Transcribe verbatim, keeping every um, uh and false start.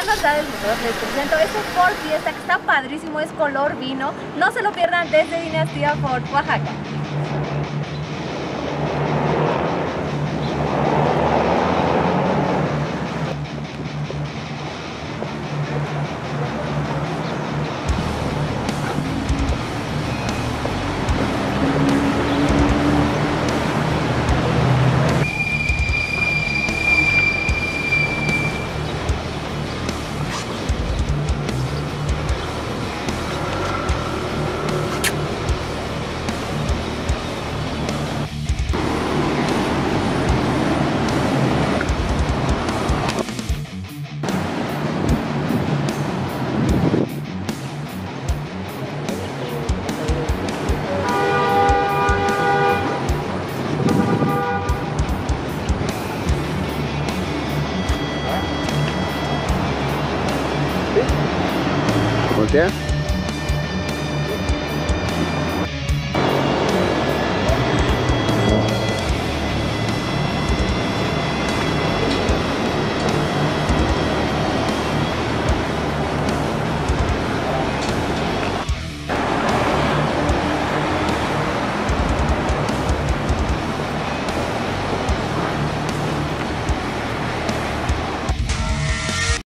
buenas tardes, nosotros les presento este Ford Fiesta que está padrísimo, es color vino. No se lo pierdan desde Dinastía Ford, Oaxaca. Voltea.